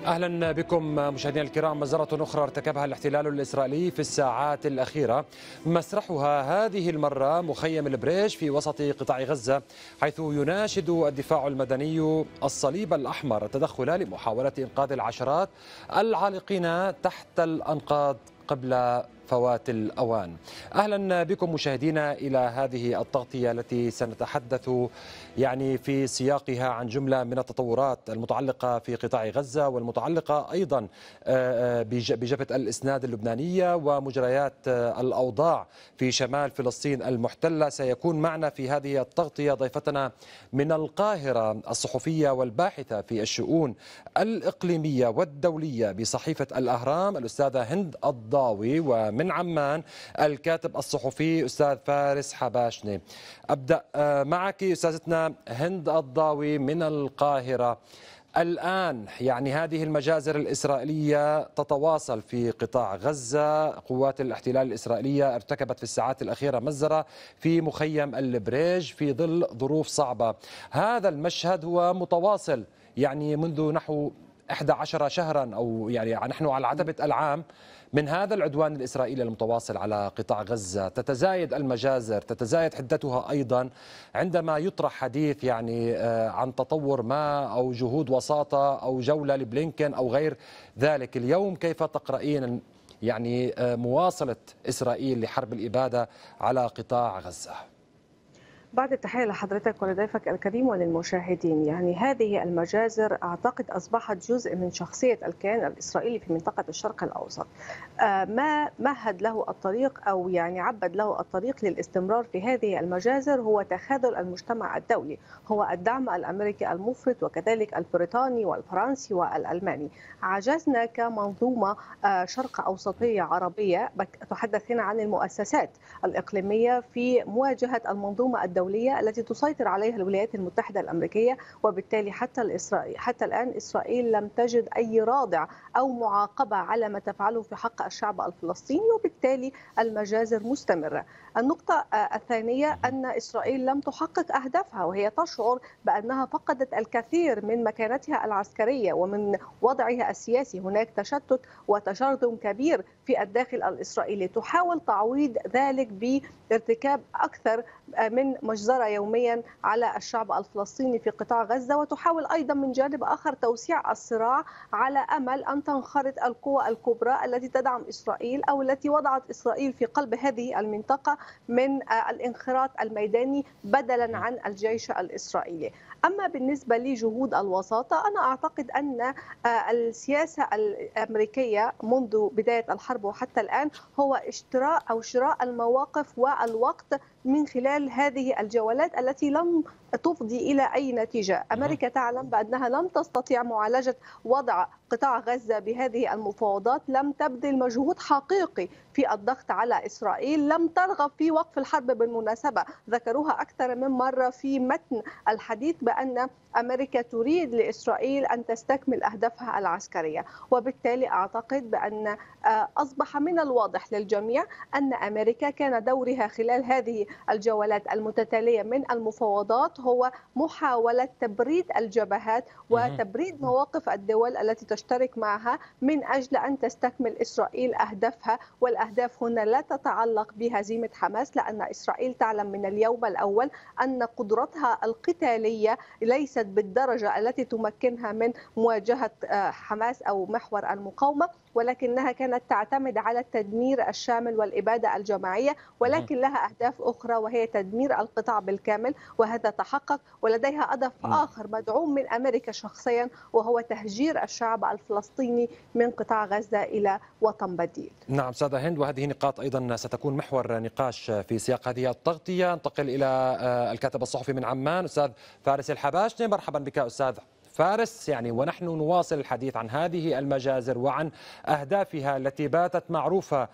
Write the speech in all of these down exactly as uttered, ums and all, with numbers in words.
أهلا بكم مشاهدينا الكرام. مجزرة أخرى ارتكبها الاحتلال الإسرائيلي في الساعات الأخيرة، مسرحها هذه المرة مخيم البريج في وسط قطاع غزة، حيث يناشد الدفاع المدني الصليب الأحمر التدخل لمحاولة إنقاذ العشرات العالقين تحت الأنقاض قبل فوات الأوان. أهلا بكم مشاهدينا إلى هذه التغطية التي سنتحدث يعني في سياقها عن جملة من التطورات المتعلقة في قطاع غزة والمتعلقة أيضا بجبهة الإسناد اللبنانية ومجريات الأوضاع في شمال فلسطين المحتلة. سيكون معنا في هذه التغطية ضيفتنا من القاهرة الصحفية والباحثة في الشؤون الإقليمية والدولية بصحيفة الأهرام الأستاذة هند الضاوي، و من عمان الكاتب الصحفي أستاذ فارس حباشني. أبدأ معك أستاذتنا هند الضاوي من القاهرة. الآن يعني هذه المجازر الإسرائيلية تتواصل في قطاع غزة، قوات الاحتلال الإسرائيلية ارتكبت في الساعات الأخيرة مجزرة في مخيم البريج في ظل ظروف صعبة. هذا المشهد هو متواصل يعني منذ نحو إحدى عشرة شهرا، أو يعني نحن على عتبة العام من هذا العدوان الإسرائيلي المتواصل على قطاع غزة. تتزايد المجازر، تتزايد حدتها أيضا عندما يطرح حديث يعني عن تطور ما أو جهود وساطة أو جولة لبلينكن أو غير ذلك. اليوم كيف تقرأين يعني مواصلة إسرائيل لحرب الإبادة على قطاع غزة؟ بعد التحية لحضرتك ولضيفك الكريم وللمشاهدين، يعني هذه المجازر أعتقد أصبحت جزء من شخصية الكيان الإسرائيلي في منطقة الشرق الأوسط. ما مهد له الطريق أو يعني عبد له الطريق للاستمرار في هذه المجازر هو تخاذل المجتمع الدولي، هو الدعم الأمريكي المفرط وكذلك البريطاني والفرنسي والألماني. عجزنا كمنظومة شرق أوسطية عربية، تحدث هنا عن المؤسسات الإقليمية، في مواجهة المنظومة الدولية التي تسيطر عليها الولايات المتحدة الأمريكية. وبالتالي حتى الإسرائيل حتى الآن إسرائيل لم تجد أي رادع أو معاقبة على ما تفعله في حق الشعب الفلسطيني، وبالتالي المجازر مستمرة. النقطة الثانية أن إسرائيل لم تحقق أهدافها، وهي تشعر بأنها فقدت الكثير من مكانتها العسكرية ومن وضعها السياسي. هناك تشتت وتشرذم كبير في الداخل الإسرائيلي، تحاول تعويض ذلك بارتكاب أكثر من مجزرة يوميا على الشعب الفلسطيني في قطاع غزة، وتحاول أيضا من جانب آخر توسيع الصراع على أمل أن تنخرط القوى الكبرى التي تدعم إسرائيل أو التي وضعت إسرائيل في قلب هذه المنطقة من الانخراط الميداني بدلا عن الجيش الإسرائيلي. أما بالنسبة لجهود الوساطة، أنا أعتقد أن السياسة الأمريكية منذ بداية الحرب وحتى الآن هو اشتراء أو شراء المواقف والوقت من خلال هذه الجولات التي لم تفضي إلى أي نتيجة. أمريكا تعلم بأنها لم تستطيع معالجة وضع قطاع غزة بهذه المفاوضات، لم تبذل مجهود حقيقي في الضغط على إسرائيل، لم ترغب في وقف الحرب. بالمناسبة ذكروها أكثر من مرة في متن الحديث بأن أمريكا تريد لإسرائيل أن تستكمل أهدافها العسكرية. وبالتالي أعتقد بأن أصبح من الواضح للجميع أن أمريكا كان دورها خلال هذه الجولات المتتالية من المفاوضات هو محاولة تبريد الجبهات وتبريد مواقف الدول التي تشترك معها من أجل أن تستكمل إسرائيل أهدافها. والأهداف هنا لا تتعلق بهزيمة حماس، لأن إسرائيل تعلم من اليوم الأول أن قدرتها القتالية ليست بالدرجة التي تمكنها من مواجهة حماس أو محور المقاومة، ولكنها كانت تعتمد على التدمير الشامل والإبادة الجماعية، ولكن لها أهداف أخرى وهي تدمير القطاع بالكامل، وهذا تحقق. ولديها هدف آخر مدعوم من أمريكا شخصيا، وهو تهجير الشعب الفلسطيني من قطاع غزة إلى وطن بديل. نعم سادة هند، وهذه نقاط أيضا ستكون محور نقاش في سياق هذه التغطية. انتقل إلى الكاتب الصحفي من عمان أستاذ فارس الحباشني. مرحبا بك أستاذ فارس. يعني ونحن نواصل الحديث عن هذه المجازر وعن أهدافها التي باتت معروفة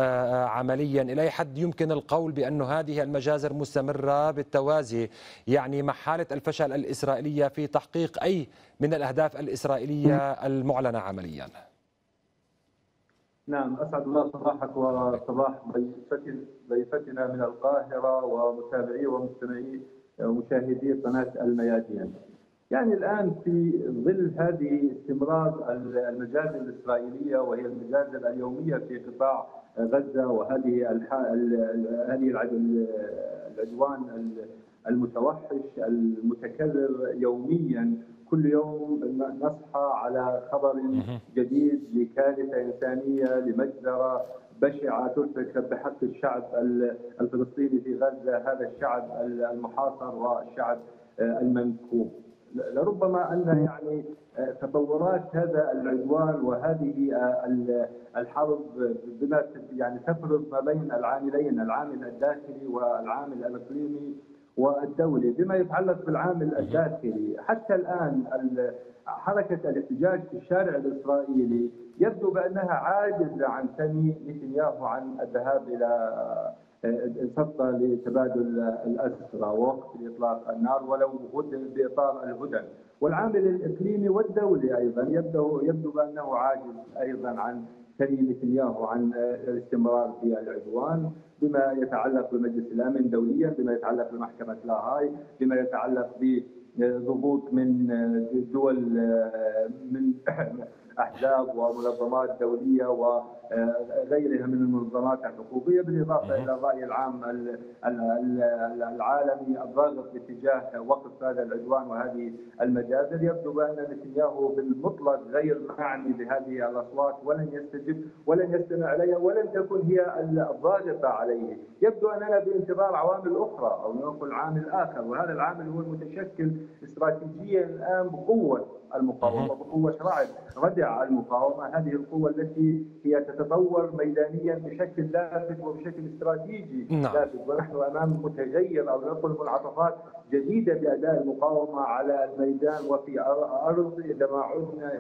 عمليا، إلى أي حد يمكن القول بأن هذه المجازر مستمرة بالتوازي يعني مع حالة الفشل الإسرائيلية في تحقيق أي من الأهداف الإسرائيلية المعلنة عمليا؟ نعم، أسعد الله صباحك وصباح ضيفتنا من القاهرة ومتابعي ومستمعي ومشاهدي قناة الميادين. يعني الآن في ظل هذه استمرار المجازر الإسرائيلية وهي المجازر اليومية في قطاع غزة، وهذه هذه العدوان المتوحش المتكرر يوميا، كل يوم نصحى على خبر جديد لكارثة إنسانية، لمجزرة بشعة ترتكب بحق الشعب الفلسطيني في غزة، هذا الشعب المحاصر والشعب المنكوب. لربما أن يعني تطورات هذا العدوان وهذه الحرب بما يعني تفرض ما بين العاملين، العامل الداخلي والعامل الإقليمي والدولي. بما يتعلق بالعامل الداخلي، حتى الآن حركة الاحتجاج في الشارع الإسرائيلي يبدو بأنها عاجزة عن ثني نتنياهو عن الذهاب إلى خطة لتبادل الأسرى ووقف إطلاق النار ولو بإطار الهدن. والعامل الإقليمي والدولي أيضا يبدو يبدو بأنه عاجز أيضا عن ثني نتنياهو عن الاستمرار في العدوان، بما يتعلق بمجلس الأمن دوليا، بما يتعلق بمحكمة لاهاي، بما يتعلق بضغوط من دول، من أحزاب ومنظمات دولية وغيرها من المنظمات الحقوقية، بالإضافة إلى الرأي العام العالمي الضاغط باتجاه وقف هذا العدوان وهذه المجازر. يبدو بأن نتنياهو بالمطلق غير معني بهذه الأصوات، ولن يستجب ولن يستمع إليها، ولن تكن هي الضاغطة عليه. يبدو أننا بانتظار عوامل أخرى أو نقول عامل آخر، وهذا العامل هو المتشكل استراتيجيا الآن بقوة المقاومة، بقوة رعد ردع المقاومة، هذه القوة التي هي تتطور ميدانيا بشكل لافت وبشكل استراتيجي نعم. لافت، ونحن أمام متغير أو نقول منعطفات جديدة بأداء المقاومة على الميدان وفي أرض إذا ما عدنا.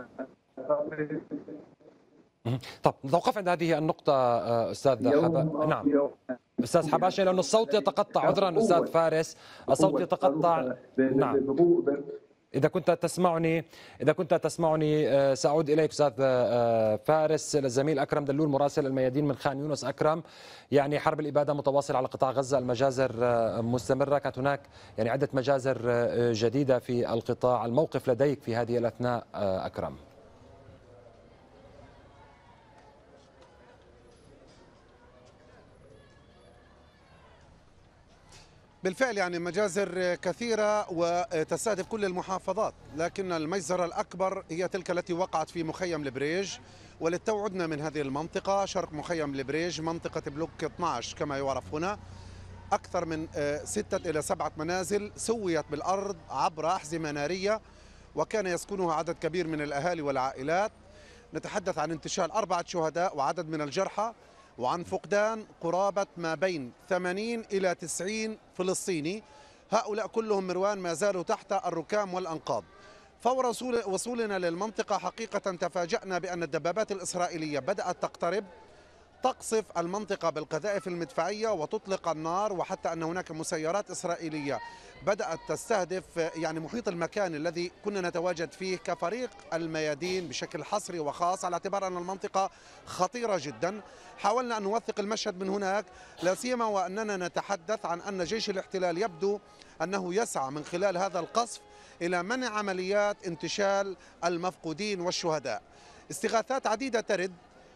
طب نتوقف عند هذه النقطة أستاذ حبا. نعم أستاذ حباشي، لأن الصوت يتقطع. عذرا أستاذ فارس، الصوت يتقطع. نعم إذا كنت تسمعني إذا كنت تسمعني سأعود إليك أستاذ فارس. الزميل أكرم دلول مراسل الميادين من خان يونس. أكرم، يعني حرب الإبادة متواصلة على قطاع غزة، المجازر مستمرة، كانت هناك يعني عدة مجازر جديدة في القطاع، الموقف لديك في هذه الأثناء أكرم؟ بالفعل يعني مجازر كثيرة وتستهدف كل المحافظات، لكن المجزرة الأكبر هي تلك التي وقعت في مخيم البريج. وللتو عدنا من هذه المنطقة شرق مخيم البريج، منطقة بلوك اثني عشر كما يعرف هنا. أكثر من ستة إلى سبعة منازل سويت بالأرض عبر أحزمة نارية، وكان يسكنها عدد كبير من الأهالي والعائلات. نتحدث عن انتشال أربعة شهداء وعدد من الجرحى، وعن فقدان قرابة ما بين ثمانين إلى تسعين فلسطيني. هؤلاء كلهم مروان ما زالوا تحت الركام والأنقاض. فور وصولنا للمنطقة حقيقة تفاجأنا بأن الدبابات الإسرائيلية بدأت تقترب، تقصف المنطقة بالقذائف المدفعية وتطلق النار، وحتى أن هناك مسيرات إسرائيلية بدأت تستهدف يعني محيط المكان الذي كنا نتواجد فيه كفريق الميادين بشكل حصري وخاص، على اعتبار أن المنطقة خطيرة جدا. حاولنا أن نوثق المشهد من هناك، لا سيما وأننا نتحدث عن أن جيش الاحتلال يبدو أنه يسعى من خلال هذا القصف إلى منع عمليات انتشال المفقودين والشهداء. استغاثات عديدة ترد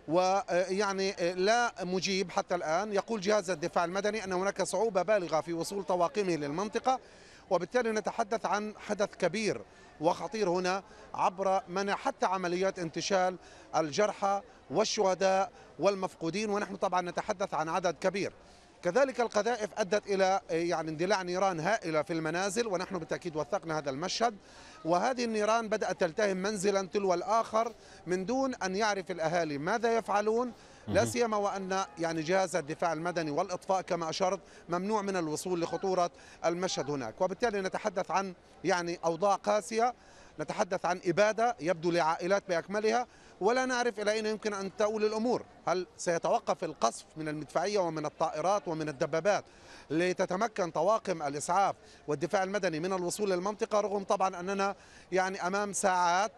ويعني لا مجيب حتى الآن. يقول جهاز الدفاع المدني أن هناك صعوبة بالغة في وصول طواقمه للمنطقة، وبالتالي نتحدث عن حدث كبير وخطير هنا عبر منع حتى عمليات انتشال الجرحى والشهداء والمفقودين، ونحن طبعا نتحدث عن عدد كبير. كذلك القذائف أدت إلى يعني اندلاع نيران هائلة في المنازل، ونحن بالتأكيد وثقنا هذا المشهد. وهذه النيران بدأت تلتهم منزلا تلو الآخر من دون أن يعرف الأهالي ماذا يفعلون، لا سيما وأن يعني جهاز الدفاع المدني والإطفاء كما أشرت ممنوع من الوصول لخطورة المشهد هناك. وبالتالي نتحدث عن يعني أوضاع قاسية، نتحدث عن إبادة يبدو لعائلات بأكملها، ولا نعرف إلى أين يمكن أن تؤول الأمور. هل سيتوقف القصف من المدفعية ومن الطائرات ومن الدبابات لتتمكن طواقم الإسعاف والدفاع المدني من الوصول للمنطقة، رغم طبعا أننا يعني أمام ساعات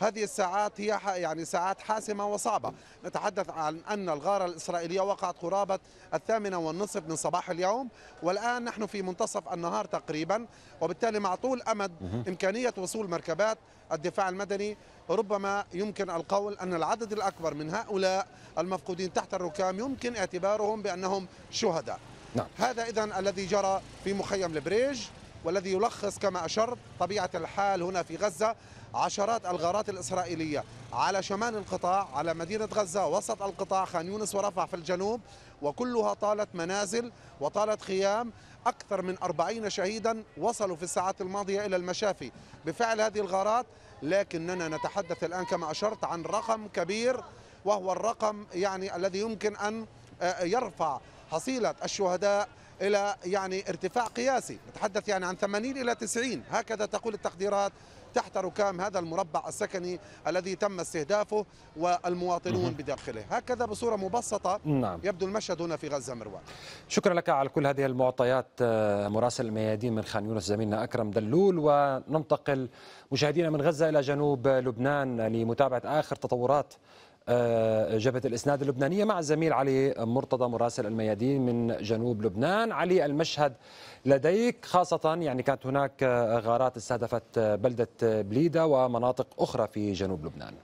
هذه الساعات هي يعني ساعات حاسمة وصعبة. نتحدث عن أن الغارة الإسرائيلية وقعت قرابة الثامنة والنصف من صباح اليوم، والآن نحن في منتصف النهار تقريبا، وبالتالي مع طول أمد إمكانية وصول مركبات الدفاع المدني ربما يمكن القول أن العدد الأكبر من هؤلاء المفقودين تحت الركام يمكن اعتبارهم بأنهم شهداء. نعم. هذا إذن الذي جرى في مخيم البريج، والذي يلخص كما أشرت طبيعة الحال هنا في غزة. عشرات الغارات الإسرائيلية على شمال القطاع، على مدينة غزة، وسط القطاع، خان يونس ورفح في الجنوب، وكلها طالت منازل وطالت خيام. أكثر من أربعين شهيدا وصلوا في الساعات الماضية إلى المشافي بفعل هذه الغارات، لكننا نتحدث الآن كما أشرت عن رقم كبير، وهو الرقم يعني الذي يمكن أن يرفع حصيلة الشهداء إلى يعني ارتفاع قياسي. نتحدث يعني عن ثمانين إلى تسعين، هكذا تقول التقديرات، تحت ركام هذا المربع السكني الذي تم استهدافه والمواطنون بداخله. هكذا بصورة مبسطة نعم. يبدو المشهد هنا في غزة. مروان، شكرا لك على كل هذه المعطيات مراسل الميادين من خان يونس زميلنا أكرم دلول. وننتقل مشاهدينا من غزة إلى جنوب لبنان لمتابعة آخر تطورات جبهة الإسناد اللبنانية مع الزميل علي مرتضى مراسل الميادين من جنوب لبنان. علي، المشهد لديك خاصة يعني كانت هناك غارات استهدفت بلدة بليدة ومناطق أخرى في جنوب لبنان.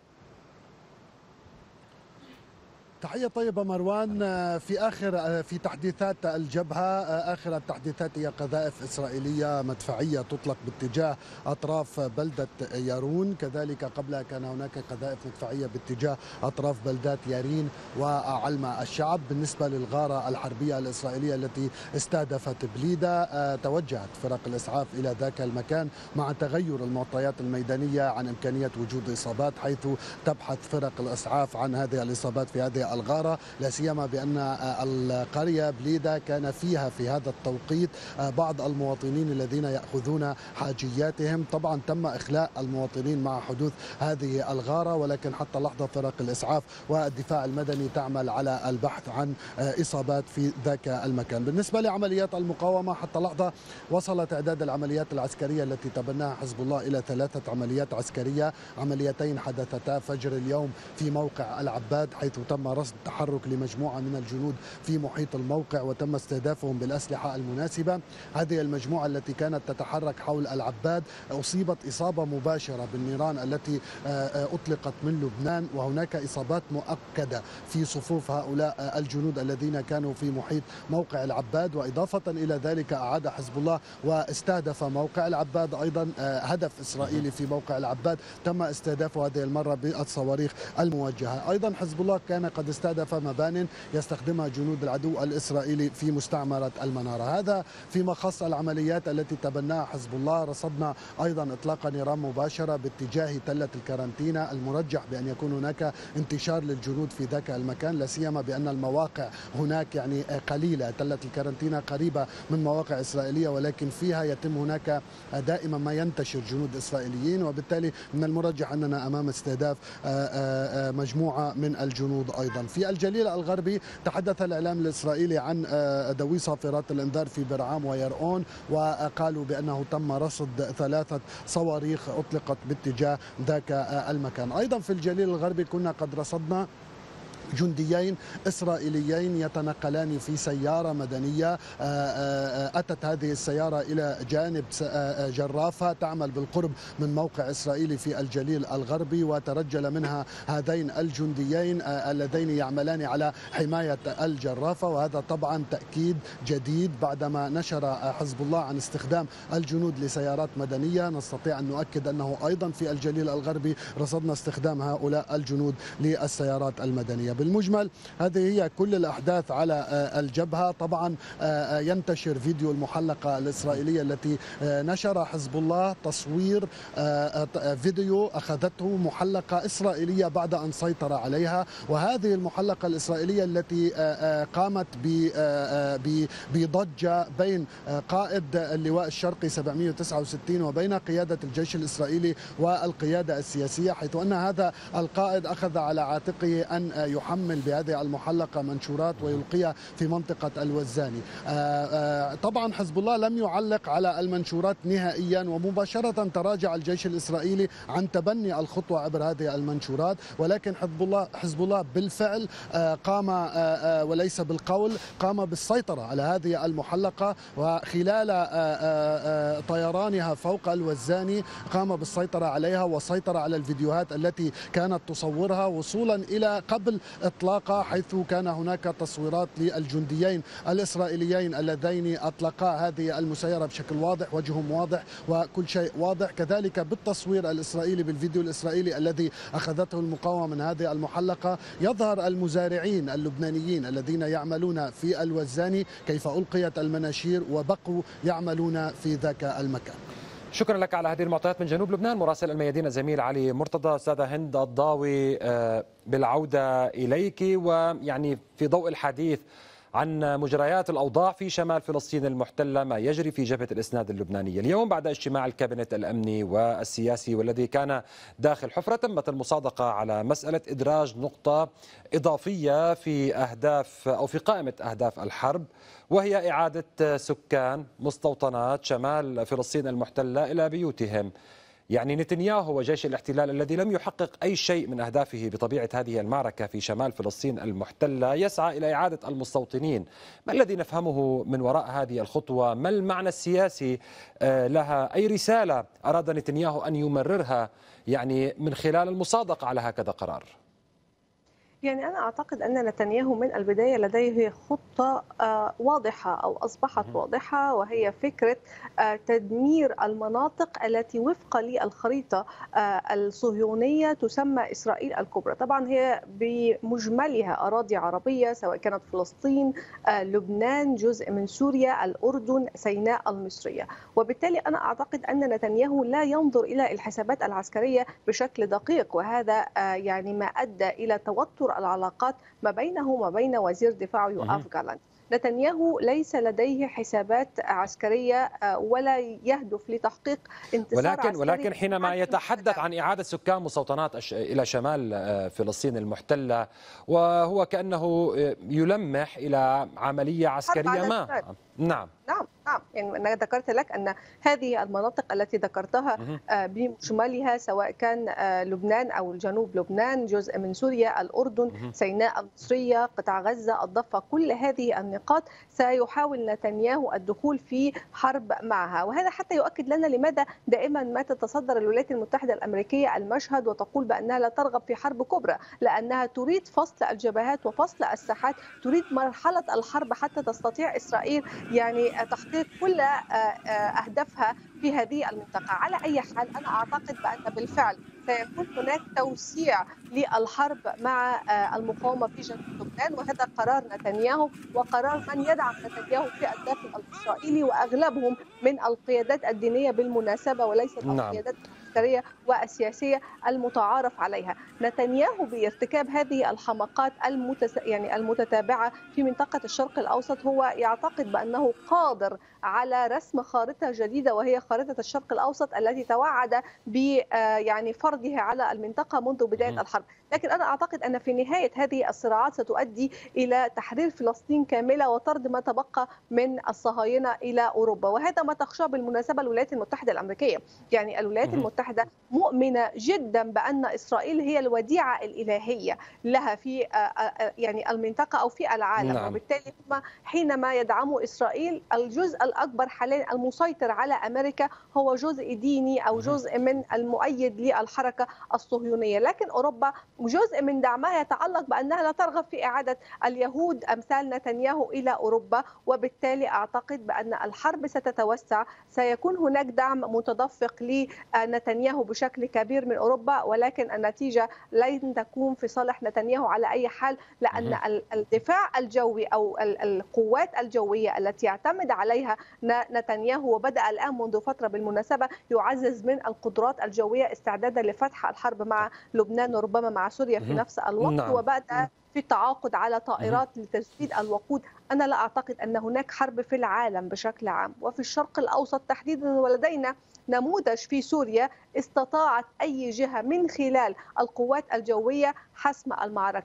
تحية طيبة مروان. في آخر في تحديثات الجبهة، آخر التحديثات هي قذائف إسرائيلية مدفعية تطلق باتجاه أطراف بلدة يارون، كذلك قبلها كان هناك قذائف مدفعية باتجاه أطراف بلدات يارين وعلمة الشعب. بالنسبة للغارة الحربية الإسرائيلية التي استهدفت بليدة، توجهت فرق الإسعاف إلى ذاك المكان مع تغير المعطيات الميدانية عن إمكانية وجود إصابات، حيث تبحث فرق الإسعاف عن هذه الإصابات في هذه الغارة، لا سيما بأن القرية بليدة كان فيها في هذا التوقيت بعض المواطنين الذين يأخذون حاجياتهم. طبعا تم إخلاء المواطنين مع حدوث هذه الغارة، ولكن حتى لحظة فرق الإسعاف والدفاع المدني تعمل على البحث عن إصابات في ذاك المكان. بالنسبة لعمليات المقاومة، حتى لحظة وصل تعداد العمليات العسكرية التي تبناها حزب الله إلى ثلاثة عمليات عسكرية. عمليتين حدثتا فجر اليوم في موقع العباد، حيث تم رصد تحرك لمجموعة من الجنود في محيط الموقع وتم استهدافهم بالأسلحة المناسبة. هذه المجموعة التي كانت تتحرك حول العباد أصيبت إصابة مباشرة بالنيران التي أطلقت من لبنان، وهناك إصابات مؤكدة في صفوف هؤلاء الجنود الذين كانوا في محيط موقع العباد. وإضافة إلى ذلك أعاد حزب الله واستهدف موقع العباد أيضا. هدف إسرائيلي في موقع العباد تم استهدافه هذه المرة بالصواريخ الموجهة. أيضا حزب الله كان قد استهدف مبان يستخدمها جنود العدو الإسرائيلي في مستعمرة المنارة. هذا فيما خص العمليات التي تبناها حزب الله. رصدنا أيضا إطلاق نيران مباشرة باتجاه تلة الكارنتينا، المرجح بأن يكون هناك انتشار للجنود في ذاك المكان، لا سيما بأن المواقع هناك يعني قليلة. تلة الكارنتينا قريبة من مواقع إسرائيلية، ولكن فيها يتم هناك دائما ما ينتشر جنود إسرائيليين، وبالتالي من المرجح أننا أمام استهداف مجموعة من الجنود. أيضا في الجليل الغربي تحدث الإعلام الإسرائيلي عن دوي صافرات الإنذار في برعام ويرؤون، وقالوا بأنه تم رصد ثلاثة صواريخ أطلقت باتجاه ذاك المكان. أيضا في الجليل الغربي كنا قد رصدنا جنديين إسرائيليين يتنقلان في سيارة مدنية. أتت هذه السيارة إلى جانب جرافة تعمل بالقرب من موقع إسرائيلي في الجليل الغربي، وترجل منها هذين الجنديين اللذين يعملان على حماية الجرافة. وهذا طبعا تأكيد جديد بعدما نشر حزب الله عن استخدام الجنود لسيارات مدنية. نستطيع أن نؤكد أنه أيضا في الجليل الغربي رصدنا استخدام هؤلاء الجنود للسيارات المدنية. بالمجمل هذه هي كل الأحداث على الجبهة. طبعا ينتشر فيديو المحلقة الإسرائيلية التي نشر حزب الله، تصوير فيديو أخذته محلقة إسرائيلية بعد أن سيطر عليها. وهذه المحلقة الإسرائيلية التي قامت بضجة بين قائد اللواء الشرقي سبعمئة وتسعة وستين وبين قيادة الجيش الإسرائيلي والقيادة السياسية، حيث أن هذا القائد أخذ على عاتقه أن يحقق يحمل بهذه المحلقة منشورات ويلقيها في منطقة الوزاني. طبعا حزب الله لم يعلق على المنشورات نهائيا، ومباشرة تراجع الجيش الإسرائيلي عن تبني الخطوة عبر هذه المنشورات، ولكن حزب الله حزب الله بالفعل قام وليس بالقول قام بالسيطرة على هذه المحلقة، وخلال طيرانها فوق الوزاني قام بالسيطرة عليها وسيطر على الفيديوهات التي كانت تصورها وصولا إلى قبل إطلاقها، حيث كان هناك تصويرات للجنديين الإسرائيليين اللذين أطلقا هذه المسيرة بشكل واضح، وجههم واضح وكل شيء واضح. كذلك بالتصوير الإسرائيلي بالفيديو الإسرائيلي الذي أخذته المقاومة من هذه المحلقة يظهر المزارعين اللبنانيين الذين يعملون في الوزاني كيف ألقيت المناشير وبقوا يعملون في ذاك المكان. شكرا لك على هذه المعطيات من جنوب لبنان. مراسل الميادين الزميل علي مرتضى. أستاذة هند الضاوي، بالعودة إليك، ويعني في ضوء الحديث عن مجريات الأوضاع في شمال فلسطين المحتلة، ما يجري في جبهة الإسناد اللبنانية اليوم بعد اجتماع الكابينت الأمني والسياسي والذي كان داخل حفرة، تمت المصادقة على مسألة إدراج نقطة إضافية في أهداف أو في قائمة أهداف الحرب، وهي إعادة سكان مستوطنات شمال فلسطين المحتلة إلى بيوتهم. يعني نتنياهو وجيش الاحتلال الذي لم يحقق أي شيء من أهدافه بطبيعة هذه المعركة في شمال فلسطين المحتلة يسعى إلى إعادة المستوطنين. ما الذي نفهمه من وراء هذه الخطوة؟ ما المعنى السياسي لها؟ أي رسالة أراد نتنياهو أن يمررها يعني من خلال المصادقة على هكذا قرار؟ يعني أنا أعتقد أن نتنياهو من البداية لديه خطة واضحة أو أصبحت واضحة، وهي فكرة تدمير المناطق التي وفقا للخريطة الصهيونية تسمى إسرائيل الكبرى. طبعا هي بمجملها أراضي عربية، سواء كانت فلسطين، لبنان، جزء من سوريا، الأردن، سيناء المصرية. وبالتالي أنا أعتقد أن نتنياهو لا ينظر إلى الحسابات العسكرية بشكل دقيق، وهذا يعني ما أدى إلى توتر العلاقات ما بينه وما بين وزير دفاعه يوآف جالانت. نتنياهو ليس لديه حسابات عسكرية ولا يهدف لتحقيق انتصار ولكن عسكري. ولكن حينما يتحدث عن إعادة سكان مستوطنات إلى شمال فلسطين المحتلة، وهو كأنه يلمح إلى عملية عسكرية ما. نعم نعم نعم يعني أنا ذكرت لك أن هذه المناطق التي ذكرتها بمجملها، سواء كان لبنان أو جنوب لبنان، جزء من سوريا، الأردن، سيناء المصرية، قطاع غزة، الضفة، كل هذه النقاط سيحاول نتنياهو الدخول في حرب معها. وهذا حتى يؤكد لنا لماذا دائما ما تتصدر الولايات المتحدة الأمريكية المشهد وتقول بأنها لا ترغب في حرب كبرى، لأنها تريد فصل الجبهات وفصل الساحات، تريد مرحلة الحرب حتى تستطيع إسرائيل يعني تحقيق كل أهدافها في هذه المنطقة. على أي حال أنا أعتقد بأن بالفعل سيكون هناك توسيع للحرب مع المقاومة في جنوب لبنان، وهذا قرار نتنياهو وقرار من يدعم نتنياهو في الداخل الإسرائيلي، وأغلبهم من القيادات الدينية بالمناسبة وليست نعم. القيادات العسكرية والسياسية المتعارف عليها. نتنياهو بارتكاب هذه الحماقات المتس... يعني المتتابعة في منطقة الشرق الأوسط هو يعتقد بأنه قادر على رسم خارطة جديدة، وهي خارطة الشرق الأوسط التي توعد ب يعني فرضها على المنطقة منذ بداية الحرب. لكن أنا أعتقد أن في نهاية هذه الصراعات ستؤدي إلى تحرير فلسطين كاملة وطرد ما تبقى من الصهاينة إلى أوروبا، وهذا ما تخشاه بالمناسبة الولايات المتحدة الأمريكية. يعني الولايات المتحدة مؤمنة جدا بأن إسرائيل هي الوديعة الإلهية لها في يعني المنطقة أو في العالم. نعم. وبالتالي هم حينما يدعموا إسرائيل، الجزء الأكبر حاليا المسيطر على أمريكا هو جزء ديني أو جزء من المؤيد للحركة الصهيونية، لكن أوروبا جزء من دعمها يتعلق بأنها لا ترغب في إعادة اليهود أمثال نتنياهو إلى أوروبا. وبالتالي أعتقد بأن الحرب ستتوسع، سيكون هناك دعم متدفق لنتنياهو بشكل كبير من أوروبا، ولكن النتيجة لن تكون في صالح نتنياهو على أي حال، لأن الدفاع الجوي أو القوات الجوية التي يعتمد عليها نتنياهو وبدأ الآن منذ فترة بالمناسبة يعزز من القدرات الجوية استعدادا لفتح الحرب مع لبنان وربما مع سوريا في نفس الوقت. نعم. وبدأ في التعاقد على طائرات لتجديد الوقود. أنا لا أعتقد أن هناك حرب في العالم بشكل عام وفي الشرق الأوسط تحديدا، ولدينا نموذج في سوريا استطاعت أي جهة من خلال القوات الجوية حسم المعركة.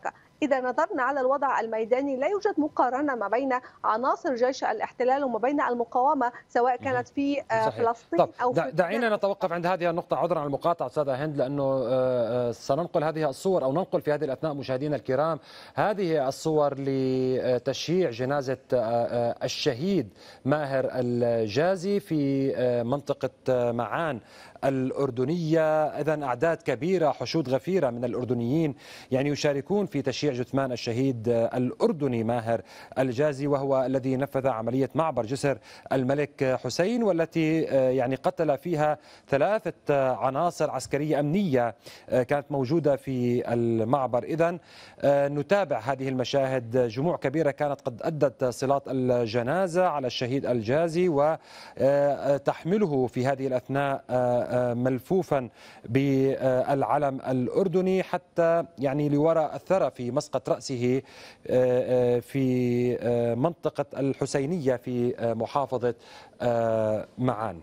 إذا نظرنا على الوضع الميداني لا يوجد مقارنة ما بين عناصر جيش الاحتلال وما بين المقاومة سواء كانت في فلسطين طب أو في دعينا نتوقف عند هذه النقطة عذرا على المقاطعة أستاذة هند، لأنه سننقل هذه الصور أو ننقل في هذه الأثناء مشاهدينا الكرام هذه الصور لتشييع جنازة الشهيد ماهر الجازي في منطقة معان الأردنية. إذن أعداد كبيرة، حشود غفيرة من الأردنيين يعني يشاركون في تشييع جثمان الشهيد الأردني ماهر الجازي، وهو الذي نفذ عملية معبر جسر الملك حسين والتي يعني قتل فيها ثلاثة عناصر عسكرية أمنية كانت موجودة في المعبر. إذن نتابع هذه المشاهد، جموع كبيرة كانت قد أدت صلاة الجنازة على الشهيد الجازي وتحمله في هذه الأثناء ملفوفا بالعلم الأردني حتى يعني لوراء الثرى في مسقط رأسه في منطقة الحسينية في محافظة معان.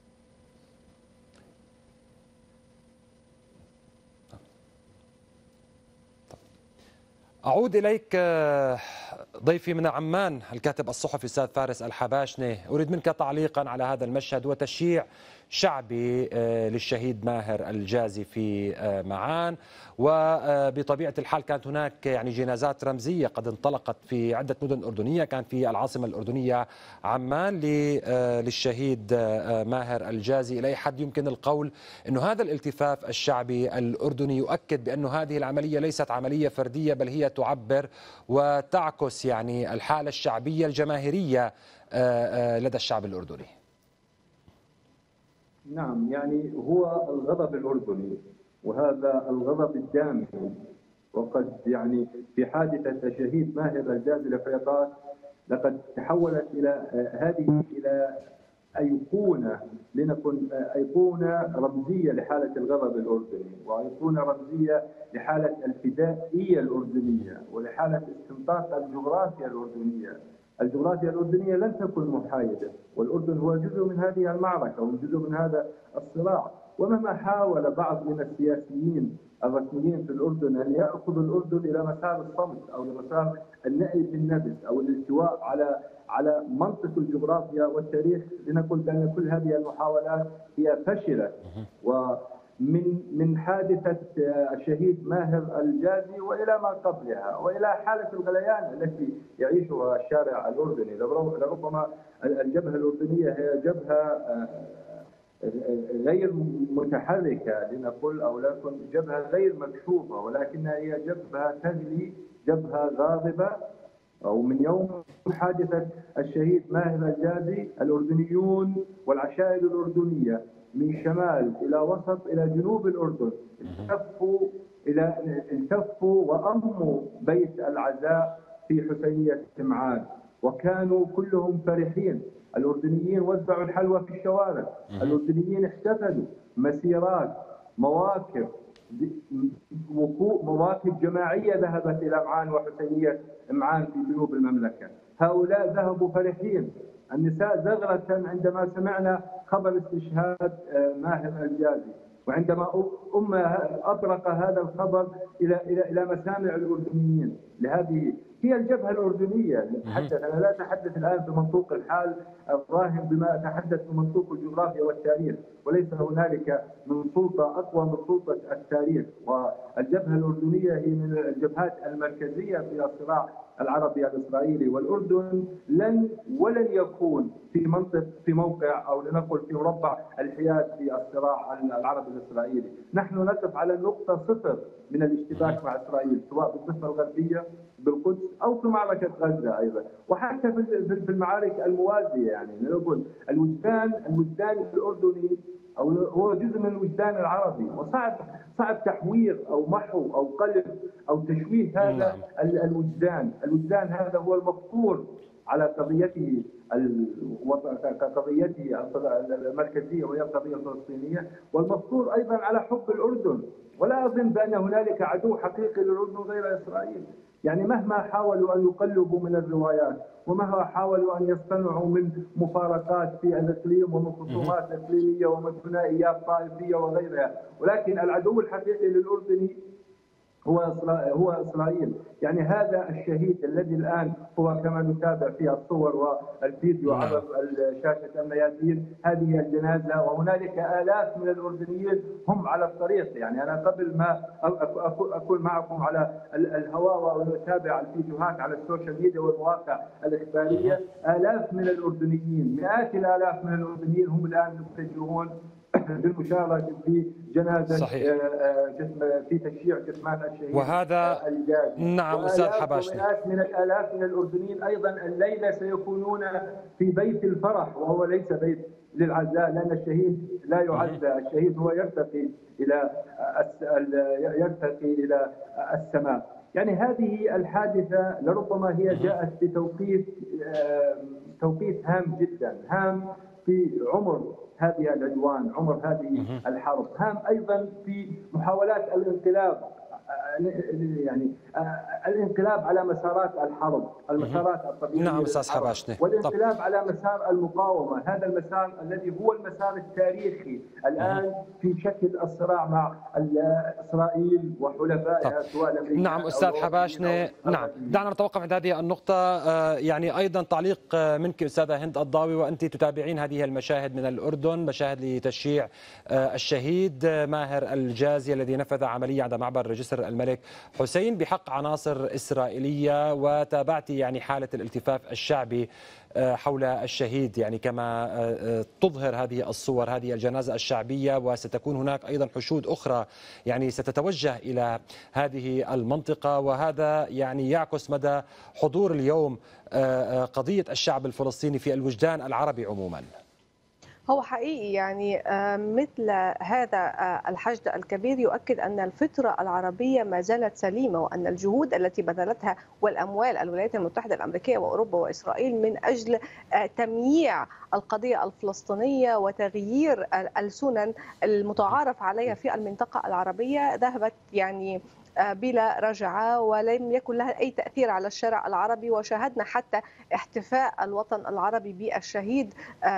أعود إليك ضيفي من عمان الكاتب الصحفي الأستاذ فارس الحباشني، أريد منك تعليقا على هذا المشهد وتشييع شعبي للشهيد ماهر الجازي في معان. وبطبيعة الحال كانت هناك يعني جنازات رمزية قد انطلقت في عدة مدن أردنية، كان في العاصمة الأردنية عمان للشهيد ماهر الجازي. إلى أي حد يمكن القول أنه هذا الالتفاف الشعبي الأردني يؤكد بأن هذه العملية ليست عملية فردية بل هي تعبر وتعكس يعني الحالة الشعبية الجماهيرية لدى الشعب الأردني؟ نعم، يعني هو الغضب الأردني وهذا الغضب الدامي، وقد يعني في حادثة الشهيد ماهر الجازي العقيقات لقد تحولت إلى هذه إلى أيقونة، لنكن أيقونة رمزية لحالة الغضب الأردني، وأيقونة رمزية لحالة الفدائية الأردنية ولحالة استنطاق الجغرافيا الأردنية. الجغرافيا الأردنية لن تكن محايدة، والأردن هو جزء من هذه المعركة وجزء من هذا الصراع. ومهما حاول بعض من السياسيين الرسميين في الأردن أن يأخذوا الأردن إلى مسار الصمت أو لمسار النأي بالنبس أو الاستواء على على منطق الجغرافيا والتاريخ، لنقول بأن كل هذه المحاولات هي فشلت. ومن من حادثة الشهيد ماهر الجازي وإلى ما قبلها وإلى حالة الغليان التي يعيشها الشارع الأردني، لربما الجبهة الأردنية هي جبهة غير متحركة لنقول، أو لكن جبهة غير مكشوفة، ولكنها هي جبهة تجلي، جبهة غاضبة. أو من يوم حادثة الشهيد ماهر الجازي الأردنيون والعشائر الأردنية من شمال إلى وسط إلى جنوب الأردن التفوا إلى التفوا وأموا بيت العزاء في حسينية معان، وكانوا كلهم فرحين. الأردنيين وزعوا الحلوى في الشوارع، الأردنيين احتفلوا، مسيرات، مواكب، مواكب جماعية ذهبت إلى معان وحسينية معان في جنوب المملكة. هؤلاء ذهبوا فرحين. النساء زغرة عندما سمعنا خبر استشهاد ماهر الجازي، وعندما أم أطرق هذا الخبر إلى إلى إلى مسامع الأردنيين. لهذه هي الجبهة الأردنية. نتحدث، أنا لا أتحدث الآن بمنطوق الحال الراهن بما أتحدث بمنطوق الجغرافيا والتاريخ، وليس هنالك من سلطة أقوى من سلطة التاريخ. والجبهة الأردنية هي من الجبهات المركزية في الصراع العربي الإسرائيلي، والأردن لن ولن يكون في منطق في موقع أو لنقل في مربع الحياد في الصراع العربي الإسرائيلي. نحن نقف على النقطة صفر من الاشتباك مع إسرائيل، سواء بالضفة الغربية بالقدس أو في معركة غزة أيضا، وحتى في المعارك الموازية. يعني نقول الوجدان الوجدان الأردني أو هو جزء من الوجدان العربي، وصعب صعب تحوير أو محو أو قلب أو تشويه هذا الوجدان. الوجدان هذا هو المفطور على قضيته قضيته المركزية وهي القضية الفلسطينية، والمفطور أيضا على حب الأردن. ولا أظن بأن هنالك عدو حقيقي للأردن غير إسرائيل. يعني مهما حاولوا أن يقلبوا من الروايات ومهما حاولوا أن يصطنعوا من مفارقات في الإقليم ومن خصومات إقليمية ومن ثنائيات طائفية وغيرها، ولكن العدو الحقيقي للأردني هو هو إسرائيل. يعني هذا الشهيد الذي الآن هو كما نتابع في الصور والفيديو على شاشة الميادين، هذه الجنازة، وهنالك آلاف من الأردنيين هم على الطريق. يعني أنا قبل ما أكون معكم على الهواء ونتابع الفيديوهات على السوشيال ميديا والمواقع الإخبارية، آلاف من الأردنيين، مئات الآلاف من الأردنيين هم الآن متجهون بالمشاركة في جنازة صحيح. جسم في تشييع جثمان الشهيد وهذا الجازي. نعم أستاذ حباشني. ومئات من الآلاف من الأردنيين أيضا الليلة سيكونون في بيت الفرح، وهو ليس بيت للعزاء، لأن الشهيد لا يعزى، الشهيد هو يرتقي إلى يرتقي إلى السماء. يعني هذه الحادثة لربما هي جاءت في توقيت توقيت هام جدا، هام في عمر هذه العدوان، عمر هذه الحرب، هام أيضا في محاولات الانقلاب، يعني الانقلاب على مسارات الحرب، المسارات الطبيعية. نعم أستاذ حباشني. والانقلاب طب. على مسار المقاومة، هذا المسار الذي هو المسار التاريخي الآن في شكل الصراع مع إسرائيل وحلفائها سواء الأمريكان. نعم أستاذ حباشني، نعم دعنا نتوقف عند هذه النقطة. يعني أيضا تعليق منك أستاذة هند الضاوي، وأنت تتابعين هذه المشاهد من الأردن، مشاهد لتشييع الشهيد ماهر الجازي الذي نفذ عملية عند معبر جسر الملك حسين بحق عناصر إسرائيلية، وتابعت يعني حالة الالتفاف الشعبي حول الشهيد، يعني كما تظهر هذه الصور هذه الجنازة الشعبية، وستكون هناك أيضا حشود أخرى يعني ستتوجه إلى هذه المنطقة، وهذا يعني يعكس مدى حضور اليوم قضية الشعب الفلسطيني في الوجدان العربي عموما. هو حقيقي يعني مثل هذا الحشد الكبير يؤكد أن الفطرة العربية ما زالت سليمة، وأن الجهود التي بذلتها والأموال الولايات المتحدة الأمريكية وأوروبا وإسرائيل من أجل تمييع القضية الفلسطينية وتغيير السنن المتعارف عليها في المنطقة العربية ذهبت يعني بلا رجعة، ولم يكن لها أي تأثير على الشارع العربي. وشاهدنا حتى احتفاء الوطن العربي بالشهيد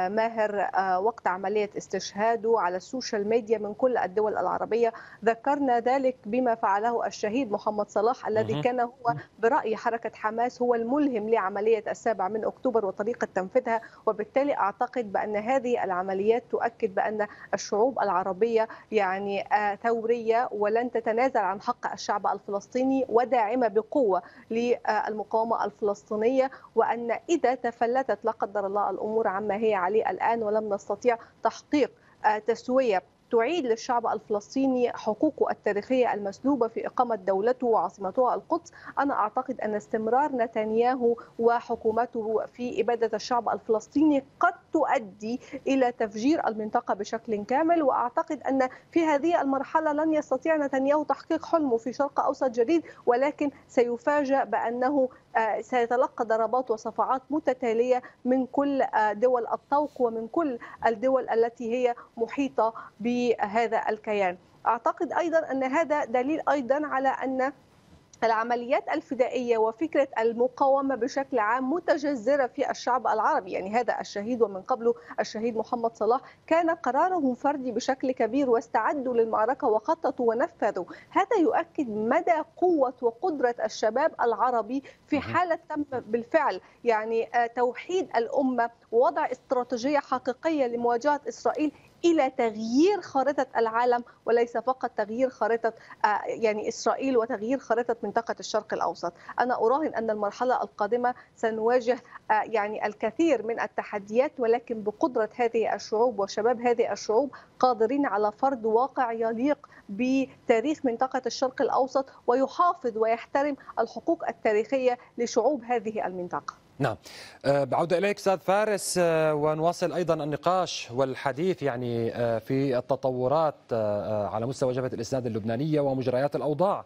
ماهر وقت عملية استشهاده على السوشيال ميديا من كل الدول العربية. ذكرنا ذلك بما فعله الشهيد محمد صلاح الذي كان هو برأي حركة حماس هو الملهم لعملية السابع من أكتوبر وطريقة تنفيذها. وبالتالي أعتقد بأن هذه العمليات تؤكد بأن الشعوب العربية يعني ثورية ولن تتنازل عن حق الشعب الفلسطيني، وداعمة بقوة للمقاومة الفلسطينية، وأن إذا تفلتت لا قدر الله الأمور عما هي عليه الآن ولم نستطيع تحقيق تسوية تعيد للشعب الفلسطيني حقوقه التاريخية المسلوبة في إقامة دولته وعاصمتها القدس، أنا أعتقد أن استمرار نتنياهو وحكومته في إبادة الشعب الفلسطيني قد تؤدي إلى تفجير المنطقة بشكل كامل. وأعتقد أن في هذه المرحلة لن يستطيع نتنياهو تحقيق حلمه في شرق أوسط جديد، ولكن سيفاجأ بأنه سيتلقى ضربات وصفعات متتالية من كل دول الطوق ومن كل الدول التي هي محيطة بهذا الكيان. أعتقد أيضا أن هذا دليل أيضا على أن العمليات الفدائية وفكرة المقاومة بشكل عام متجذرة في الشعب العربي. يعني هذا الشهيد ومن قبله الشهيد محمد صلاح كان قرارهم فردي بشكل كبير، واستعدوا للمعركة وخططوا ونفذوا. هذا يؤكد مدى قوة وقدرة الشباب العربي في حالة تم بالفعل يعني توحيد الأمة ووضع استراتيجية حقيقية لمواجهة إسرائيل إلى تغيير خارطة العالم، وليس فقط تغيير خارطة يعني إسرائيل وتغيير خارطة منطقة الشرق الأوسط. أنا أراهن أن المرحلة القادمة سنواجه يعني الكثير من التحديات، ولكن بقدرة هذه الشعوب وشباب هذه الشعوب قادرين على فرض واقع يليق بتاريخ منطقة الشرق الأوسط ويحافظ ويحترم الحقوق التاريخية لشعوب هذه المنطقة. نعم، بعودة إليك أستاذ فارس، ونواصل أيضا النقاش والحديث يعني في التطورات على مستوى جبهة الإسناد اللبنانية ومجريات الأوضاع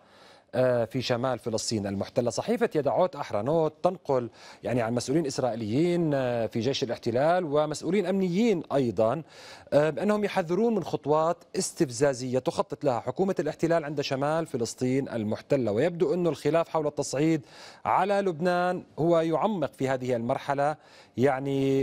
في شمال فلسطين المحتلة. صحيفة يدعوت أحرنوت تنقل يعني عن مسؤولين إسرائيليين في جيش الاحتلال ومسؤولين أمنيين أيضا بأنهم يحذرون من خطوات استفزازية تخطط لها حكومة الاحتلال عند شمال فلسطين المحتلة، ويبدو أن الخلاف حول التصعيد على لبنان هو يعمق في هذه المرحلة يعني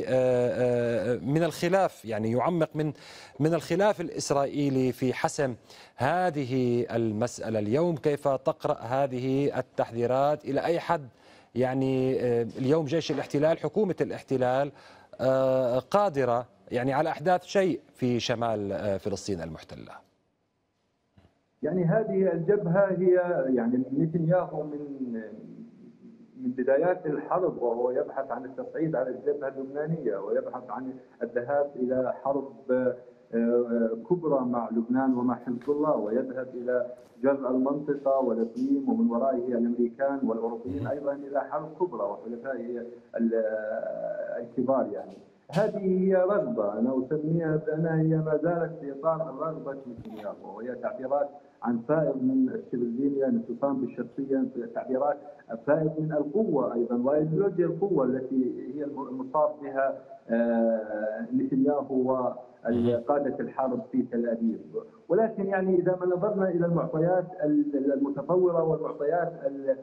من الخلاف يعني يعمق من من الخلاف الإسرائيلي في حسم هذه المسألة. اليوم كيف تقرأ تقرأ هذه التحذيرات؟ إلى أي حد يعني اليوم جيش الاحتلال، حكومة الاحتلال قادرة يعني على أحداث شيء في شمال فلسطين المحتلة؟ يعني هذه الجبهة هي يعني نتنياهو من من بدايات الحرب وهو يبحث عن التصعيد على الجبهة اللبنانية، ويبحث عن الذهاب إلى حرب كبرى مع لبنان ومع حزب الله، ويذهب إلى جر المنطقة والإقليم، ومن ورائه الأمريكان والأوروبيين أيضا إلى حرب كبرى وحلفائه الكبار. يعني هذه هي رغبة أنا أسميها بأنها هي ما زالت في إطار رغبة نتنياهو، وهي تعبيرات عن فائض من الشبلزينيا، انفصام بالشخصية، تعبيرات فائض من القوة أيضا وإيديولوجيا القوة التي هي المصاب بها نتنياهو وقادة الحرب في تل أبيب. ولكن يعني إذا ما نظرنا إلى المعطيات المتطورة والمعطيات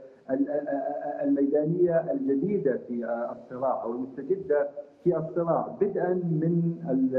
الميدانية الجديدة في الصراع أو المستجدة في الصراع، بدءا من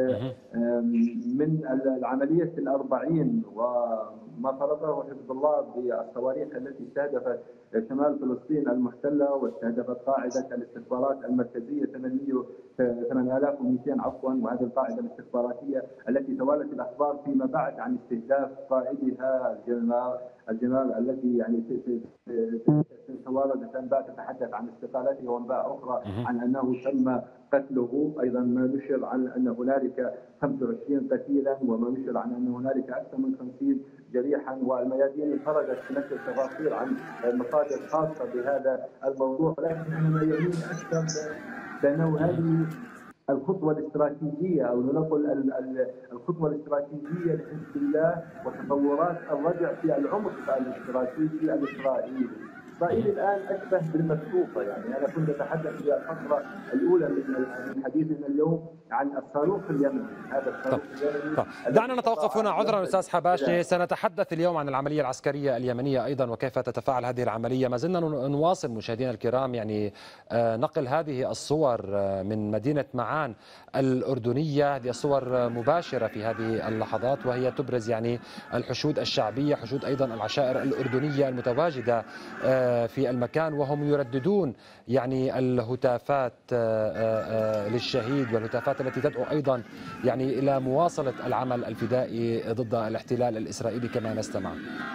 من العملية الأربعين وما فرضه حزب الله بالصواريخ التي استهدفت شمال فلسطين المحتلة واستهدفت قاعدة الاستخبارات المركزية ثمانية آلاف ومئتين عفوا، وهذه القاعدة الاستخباراتية التي توالت الأخبار فيما بعد عن استهداف قائدها الجنرال الجنرال الذي يعني تواردت أنباء تتحدث عن استقالته وأنباء أخرى عن أنه تم قتله، أيضا ما نشر عن أن هنالك خمسة وعشرين قتيلا، وما نشر عن أن هنالك أكثر من خمسين جريحا، والميادين خرجت تنشر تفاصيل عن مصادر خاصة بهذا الموضوع. لكن ما يعنيني أكثر بأنه هذه الخطوة الاستراتيجية أو نقول الخطوة الاستراتيجية لحزب الله وتطورات الرجع في العمق الاستراتيجي الإسرائيلي. إسرائيل الآن أشبه بالمسروقة. يعني أنا كنت أتحدث في الفترة الأولى من حديثنا اليوم عن الصاروخ اليمني، هذا الصاروخ اليمني. طب. دعنا نتوقف هنا عذرا أستاذ حباشي، سنتحدث اليوم عن العملية العسكرية اليمنية أيضا وكيف تتفاعل هذه العملية. ما زلنا نواصل مشاهدينا الكرام يعني نقل هذه الصور من مدينة معان الأردنية، هذه الصور مباشرة في هذه اللحظات وهي تبرز يعني الحشود الشعبية، حشود أيضا العشائر الأردنية المتواجدة في المكان، وهم يرددون يعني الهتافات للشهيد والهتافات التي تدعو أيضا يعني إلى مواصلة العمل الفدائي ضد الاحتلال الإسرائيلي كما نستمع.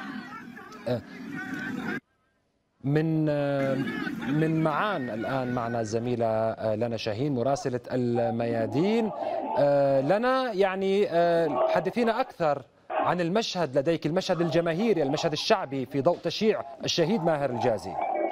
من من معان الآن معنا الزميلة لنا شاهين مراسلة الميادين. لنا يعني حدثينا أكثر عن المشهد لديك، المشهد الجماهيري، المشهد الشعبي في ضوء تشييع الشهيد ماهر الجازي.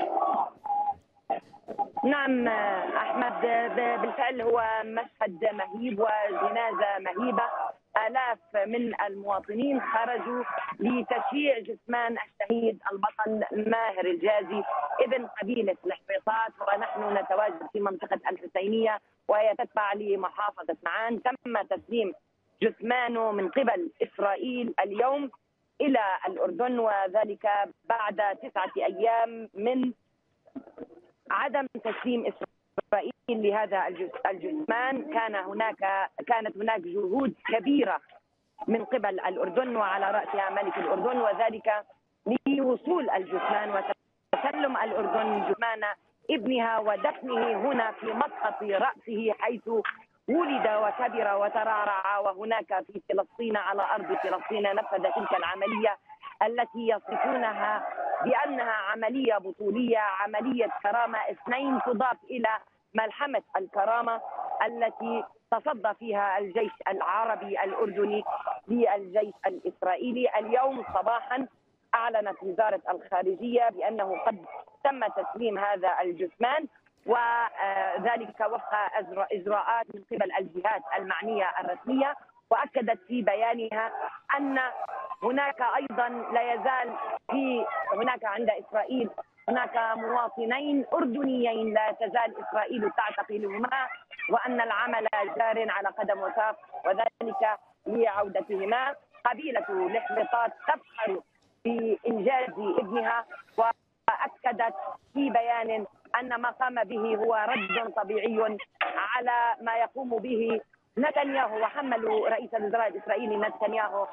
نعم أحمد، بالفعل هو مشهد مهيب وجنازة مهيبة. آلاف من المواطنين خرجوا لتشييع جثمان الشهيد البطل ماهر الجازي ابن قبيلة الحفيصات، ونحن نتواجد في منطقة الحسينية وهي تتبع لمحافظة معان. تم تسليم جثمانه من قبل إسرائيل اليوم إلى الأردن، وذلك بعد تسعة أيام من عدم تسليم إسرائيل لهذا الجثمان. كان هناك كانت هناك جهود كبيرة من قبل الأردن وعلى رأسها ملك الأردن، وذلك لوصول الجثمان وتسلم الأردن جثمان ابنها ودفنه هنا في مسقط رأسه حيث ولد وكبر وترعرع، وهناك في فلسطين على أرض فلسطين نفذ تلك العملية التي يصفونها بأنها عملية بطولية، عملية كرامة اثنين تضاف إلى ملحمة الكرامة التي تصدى فيها الجيش العربي الأردني للجيش الإسرائيلي. اليوم صباحا أعلنت وزارة الخارجية بأنه قد تم تسليم هذا الجثمان، وذلك وفق إجراءات من قبل الجهات المعنية الرسمية. وأكدت في بيانها أن هناك أيضا لا يزال في هناك عند إسرائيل هناك مواطنين أردنيين لا تزال إسرائيل تعتقلهما، وأن العمل جار على قدم وساق، وذلك لعودتهما. قبيلة الحفيصات تفخر بإنجاز ابنها، وأكدت في بيان أن ما قام به هو رد طبيعي على ما يقوم به نتنياهو وحملوا رئيس الوزراء الإسرائيلي نتنياهو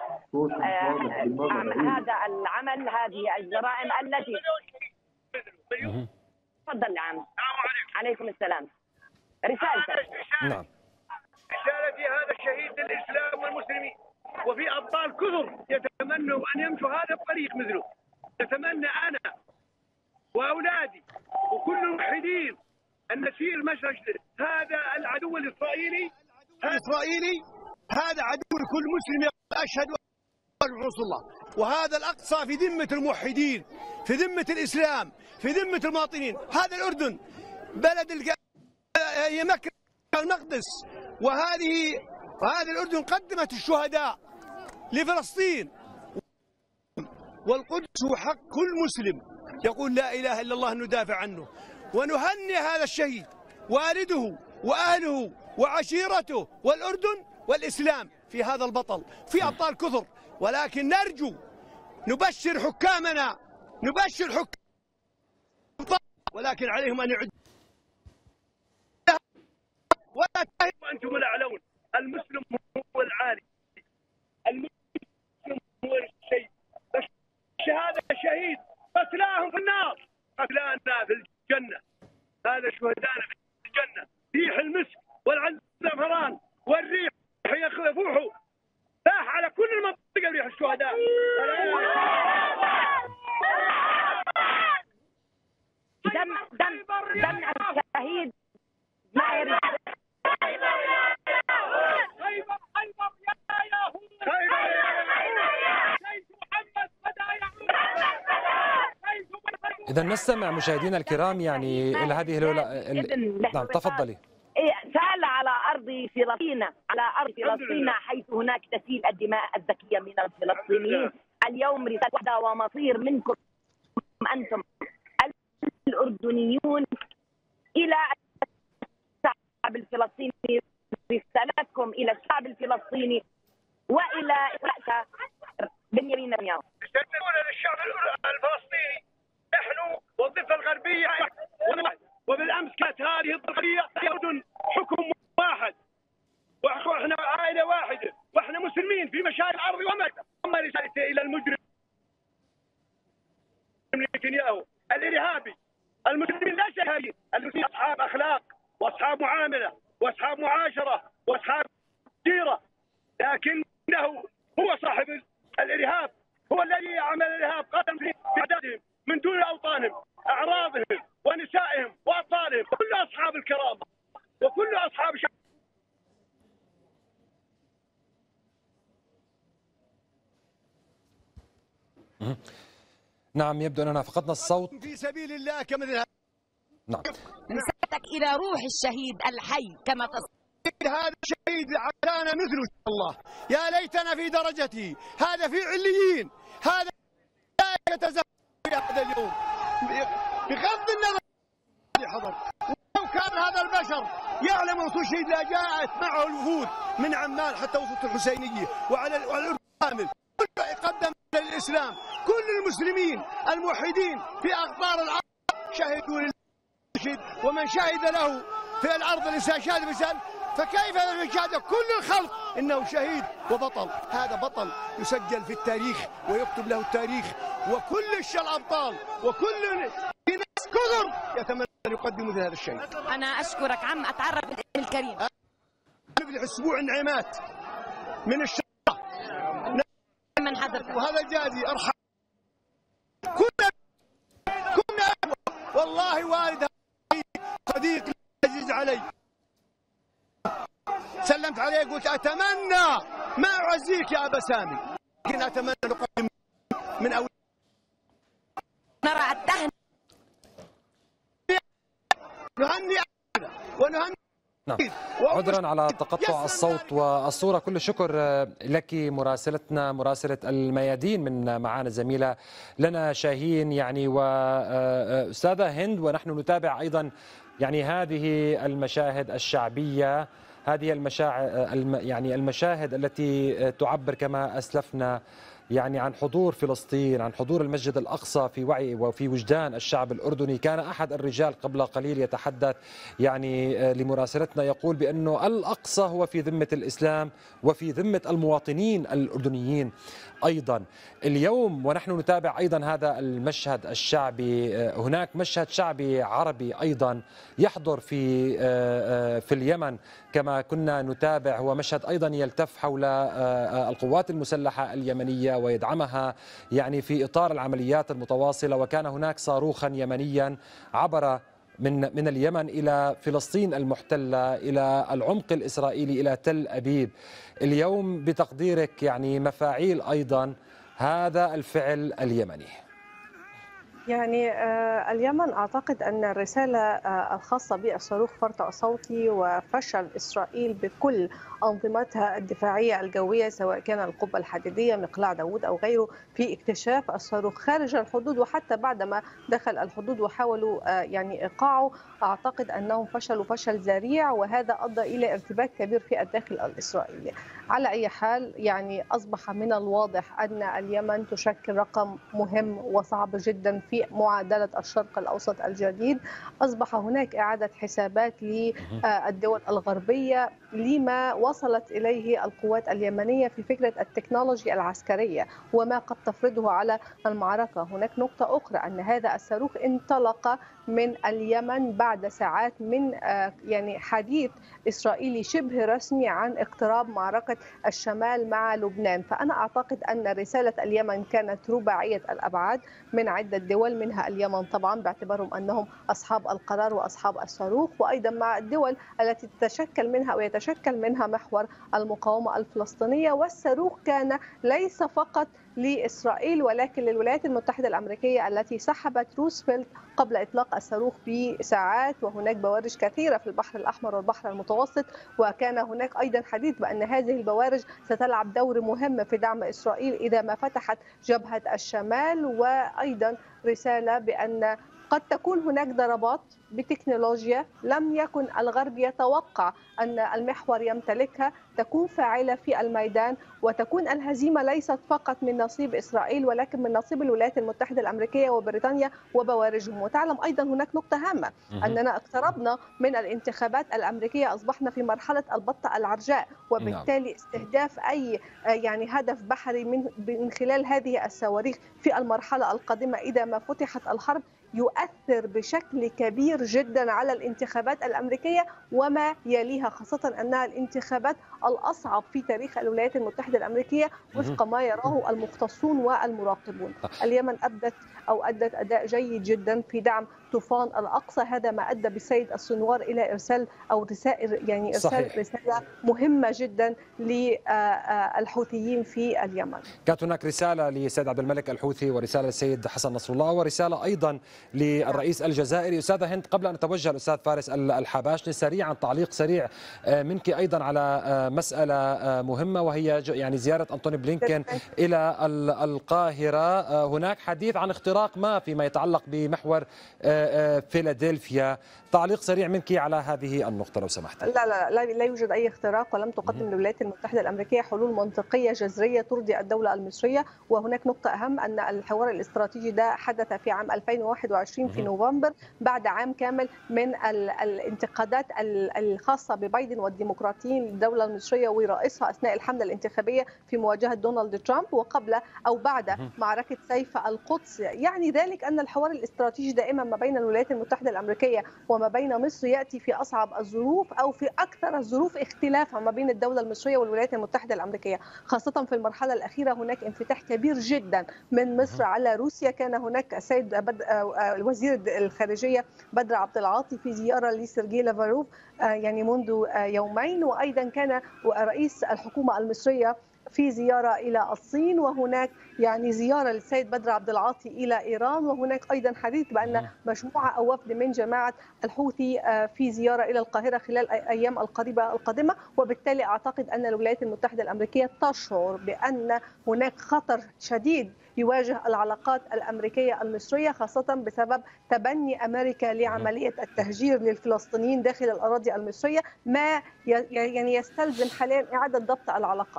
هذا العمل، هذه الجرائم التي تفضل يا عم. عليكم السلام. رسالتك. نعم. رسالتي هذا الشهيد للإسلام والمسلمين، وفي أبطال كثر يتمنوا أن يمشوا هذا الطريق مثله. نتمنى أنا وأولادي وكل الموحدين أن نسير مسجد هذا العدو الإسرائيلي. الإسرائيلي هذا عدو لكل مسلم أشهد أن محمد رسول الله، وهذا الأقصى في ذمة الموحدين، في ذمة الإسلام، في ذمة المواطنين. هذا الأردن بلد الج... هي مكة المقدس، وهذه وهذا الأردن قدمت الشهداء لفلسطين، والقدس حق كل مسلم يقول لا إله إلا الله ندافع عنه. ونهنئ هذا الشهيد، والده وأهله وعشيرته والأردن والإسلام في هذا البطل. في أبطال كثر، ولكن نرجو نبشر حكامنا، نبشر حكام، ولكن عليهم أن يعدوا ولا تهموا أنتم الأعلون. المسلم هو العالي، المسلم هو الشيء. الشهادة الشهيد قتلاهم في النار، قتلانا في الجنة. هذا شهدانا في الجنة، ريح المسك والزعفران والريح يفوحوا فاح على كل المنطقة ريح الشهداء. دم دم دم الشهيد ما يرد. إذا نستمع مشاهدينا الكرام يعني إلى هذه الولا... ال... نعم تفضلي. سأل على أرض فلسطين، على أرض فلسطين حيث هناك تسيل الدماء الذكية من الفلسطينيين. اليوم رسالة واحدة ومصير منكم أنتم الأردنيون إلى الشعب الفلسطيني، رسالتكم إلى الشعب الفلسطيني وإلى رأس بنيامين نتنياهو. يقول للشعب الفلسطيني نحن والضفة الغربية، وبالأمس كانت هذه الضفية أردن حكم واحد، وإحنا عائلة واحدة، وإحنا مسلمين في مشارق الأرض ومكة. أما رسالتي إلى المجرم نتنياهو الإرهابي، المسلمين لا شيء، المسلمين أصحاب أخلاق وأصحاب معاملة وأصحاب معاشرة وأصحاب سيرة، لكنه هو صاحب الإرهاب، هو الذي عمل الإرهاب، قتل في أعدادهم من دون أوطانهم، أعراضهم ونسائهم وأطفالهم، كل أصحاب الكرامة وكل أصحاب شعب. نعم، يبدو أننا فقدنا الصوت. في سبيل الله كما نعم. رسالتك إلى روح الشهيد الحي كما تصف. هذا الشهيد عسانا مثله إن شاء الله، يا ليتنا في درجته. هذا في عليين، هذا لا يتزهق في هذا اليوم بغض النظر حضر. ولو كان هذا البشر يعلم وصول الشهيد لا جاءت معه الوفود من عمان حتى وصلت الحسينية وعلى الأردن كامل، قدم للإسلام. كل المسلمين الموحدين في أقطار الأرض شهدوا للشهيد، ومن شهد له في الأرض الإنسان شهد مثال، فكيف يشهد كل الخلق إنه شهيد وبطل؟ هذا بطل يسجل في التاريخ ويكتب له التاريخ، وكل الأبطال وكل ناس كثر يتمنى أن يقدموا هذا الشيء. أنا أشكرك عم أتعرف بالاسم الكريم. نبدأ أسبوع انعمات من الشرطة من حضرتك، وهذا الجازي أرحم كنا كنا والله والد صديق عزيز علي، سلمت عليه قلت أتمنى ما أعزيك يا أبا سامي، لكن أتمنى نقدم من أول نرى التهنئة نهني ونهني. نعم، عذرا على تقطع الصوت والصورة. كل الشكر لك مراسلتنا مراسلة الميادين من معانا الزميلة لنا شاهين يعني وأستاذة هند. ونحن نتابع أيضا يعني هذه المشاهد الشعبية، هذه المشاعر يعني المشاهد التي تعبر كما أسلفنا يعني عن حضور فلسطين، عن حضور المسجد الأقصى في وعي وفي وجدان الشعب الأردني. كان أحد الرجال قبل قليل يتحدث يعني لمراسلتنا يقول بأنه الأقصى هو في ذمة الإسلام وفي ذمة المواطنين الأردنيين أيضا. اليوم ونحن نتابع أيضا هذا المشهد الشعبي، هناك مشهد شعبي عربي أيضا يحضر في في اليمن كما كنا نتابع، هو مشهد أيضا يلتف حول القوات المسلحة اليمنية ويدعمها يعني في إطار العمليات المتواصلة. وكان هناك صاروخا يمنيا عبر من من اليمن إلى فلسطين المحتلة، إلى العمق الإسرائيلي، إلى تل أبيب. اليوم بتقديرك يعني مفاعيل أيضا هذا الفعل اليمني؟ يعني اليمن أعتقد أن الرسالة الخاصة بالصاروخ فرط صوتي وفشل إسرائيل بكل أنظمتها الدفاعية الجوية سواء كان القبة الحديدية مقلاع داوود أو غيره في اكتشاف الصاروخ خارج الحدود، وحتى بعدما دخل الحدود وحاولوا يعني إيقاعه أعتقد أنهم فشلوا فشل ذريع، وهذا أدى إلى ارتباك كبير في الداخل الإسرائيلي. على أي حال يعني أصبح من الواضح أن اليمن تشكل رقم مهم وصعب جدا في معادلة الشرق الأوسط الجديد. أصبح هناك إعادة حسابات للدول الغربية لما وصلت إليه القوات اليمنية في فكرة التكنولوجيا العسكرية وما قد تفرضه على المعركة. هناك نقطة أخرى أن هذا الصاروخ انطلق من اليمن بعد ساعات من يعني حديث إسرائيلي شبه رسمي عن اقتراب معركة الشمال مع لبنان. فأنا أعتقد أن رسالة اليمن كانت رباعية الأبعاد من عدة دول، منها اليمن طبعا باعتبارهم أنهم أصحاب القرار وأصحاب الصاروخ، وأيضا مع الدول التي تتشكل منها أو يتشكل منها محور المقاومة الفلسطينية. والصاروخ كان ليس فقط لإسرائيل ولكن للولايات المتحدة الأمريكية التي سحبت روزفلت قبل إطلاق الصاروخ بساعات، وهناك بوارج كثيرة في البحر الأحمر والبحر المتوسط، وكان هناك أيضا حديث بأن هذه البوارج ستلعب دور مهم في دعم إسرائيل إذا ما فتحت جبهة الشمال. وأيضا رسالة بأن قد تكون هناك ضربات بتكنولوجيا لم يكن الغرب يتوقع أن المحور يمتلكها تكون فاعلة في الميدان، وتكون الهزيمة ليست فقط من نصيب إسرائيل ولكن من نصيب الولايات المتحدة الأمريكية وبريطانيا وبوارجهم. وتعلم أيضا هناك نقطة هامة أننا اقتربنا من الانتخابات الأمريكية، أصبحنا في مرحلة البطة العرجاء، وبالتالي استهداف أي يعني هدف بحري من من خلال هذه الصواريخ في المرحلة القادمة إذا ما فتحت الحرب يؤثر بشكل كبير جدا على الانتخابات الأمريكية وما يليها، خاصة أنها الانتخابات الأصعب في تاريخ الولايات المتحدة الأمريكية وفق ما يراه المختصون والمراقبون. اليمن أدت أو أدت أداء جيد جدا في دعم طوفان الأقصى، هذا ما أدى بالسيد السنوار إلى إرسال أو رسائل يعني إرسال صحيح. رسالة مهمة جدا للحوثيين في اليمن. كانت هناك رسالة للسيد عبد الملك الحوثي ورسالة للسيد حسن نصر الله ورسالة أيضا للرئيس الجزائري. أستاذة هند، قبل أن نتوجه الأستاذ فارس الحباشني سريعا تعليق سريع منك أيضا على مسألة مهمة وهي يعني زيارة أنطوني بلينكين إلى القاهرة. هناك حديث عن اختراق ما فيما يتعلق بمحور فيلادلفيا، تعليق سريع منك على هذه النقطة لو سمحت. لا لا لا, لا يوجد أي اختراق، ولم تقدم الولايات المتحدة الأمريكية حلول منطقية جذرية ترضي الدولة المصرية. وهناك نقطة أهم أن الحوار الاستراتيجي ده حدث في عام ألفين وواحد وعشرين في نوفمبر بعد عام كامل من الانتقادات الخاصة ببايدن والديمقراطيين للدولة المصرية ورئيسها أثناء الحملة الانتخابية في مواجهة دونالد ترامب وقبل أو بعد معركة سيف القدس. يعني ذلك أن الحوار الاستراتيجي دائما ما بين الولايات المتحدة الأمريكية وما بين مصر يأتي في أصعب الظروف أو في أكثر الظروف اختلافا ما بين الدولة المصرية والولايات المتحدة الأمريكية، خاصة في المرحلة الأخيرة هناك انفتاح كبير جدا من مصر على روسيا. كان هناك السيد وزير الخارجية بدر عبد العاطي في زيارة لسيرجي لافروف يعني منذ يومين، وأيضا كان رئيس الحكومة المصرية في زيارة إلى الصين، وهناك يعني زيارة للسيد بدر عبد العاطي إلى إيران، وهناك أيضا حديث بأن مجموعة أو وفد من جماعة الحوثي في زيارة إلى القاهرة خلال الأيام القريبة القادمة. وبالتالي أعتقد أن الولايات المتحدة الأمريكية تشعر بأن هناك خطر شديد يواجه العلاقات الأمريكية المصرية، خاصة بسبب تبني أمريكا لعملية التهجير للفلسطينيين داخل الأراضي المصرية، ما يعني يستلزم حاليا إعادة ضبط العلاقات. نعم.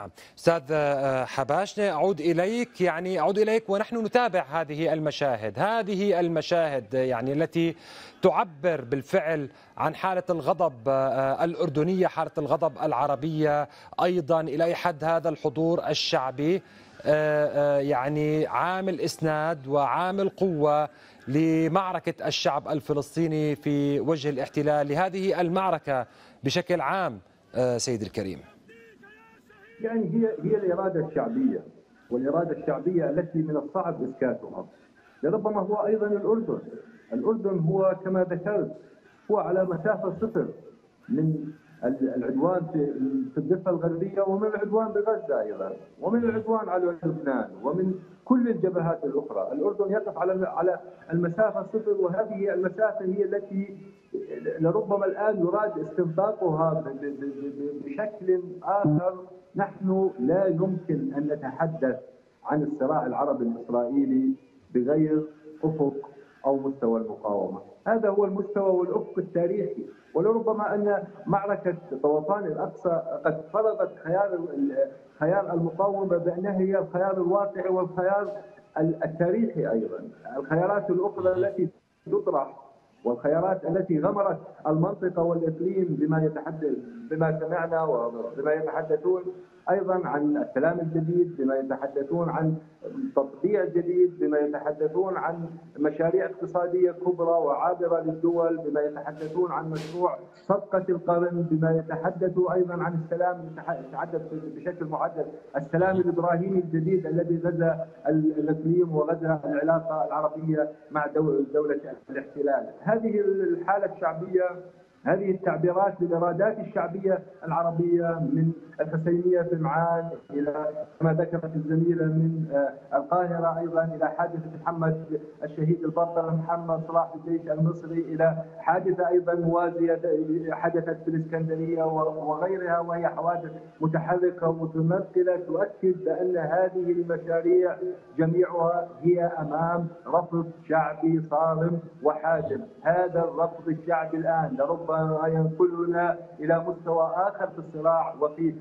نعم، أستاذ حباشنة أعود إليك، يعني أعود إليك ونحن نتابع هذه المشاهد، هذه المشاهد يعني التي تعبر بالفعل عن حالة الغضب الأردنية، حالة الغضب العربية أيضا، إلى أي حد هذا الحضور الشعبي يعني عامل إسناد وعامل قوة لمعركة الشعب الفلسطيني في وجه الاحتلال، لهذه المعركة بشكل عام سيدي الكريم. يعني هي هي الإرادة الشعبية، والإرادة الشعبية التي من الصعب إسكاتها. لربما هو أيضا الأردن، الأردن هو كما ذكرت هو على مسافة صفر من العدوان في الضفة الغربية، ومن العدوان بغزة أيضا، ومن العدوان على لبنان، ومن كل الجبهات الأخرى. الأردن يقف على على المسافة صفر، وهذه المسافة هي التي لربما الآن يراد استنطاقها بشكل آخر. نحن لا يمكن أن نتحدث عن الصراع العربي الإسرائيلي بغير أفق أو مستوى المقاومة. هذا هو المستوى والأفق التاريخي، ولربما أن معركة طوفان الأقصى قد فرضت خيار خيار المقاومة بأنها هي الخيار الواقعي والخيار التاريخي أيضا. الخيارات الأخرى التي تطرح والخيارات التي غمرت المنطقة والإقليم بما يتحدث بما سمعنا وبما يتحدثون أيضا عن السلام الجديد، بما يتحدثون عن تطبيع جديد، بما يتحدثون عن مشاريع اقتصادية كبرى وعابرة للدول، بما يتحدثون عن مشروع صفقة القرن، بما يتحدثوا أيضا عن السلام، يتحدث بشكل معدل السلام الإبراهيمي الجديد الذي غزا الإقليم وغزا العلاقة العربية مع دولة الاحتلال. هذه الحالة الشعبية، هذه التعبيرات للإرادات الشعبية العربية من الحسينية في معان إلى كما ذكرت الزميلة من القاهرة أيضا إلى حادثة محمد الشهيد البطل محمد صلاح الجيش المصري، إلى حادثة أيضا موازية حدثت في الإسكندرية وغيرها، وهي حوادث متحركة ومتنقلة تؤكد بأن هذه المشاريع جميعها هي أمام رفض شعبي صارم وحازم. هذا الرفض الشعبي الآن لربما ينقلنا إلى مستوى آخر في الصراع وفي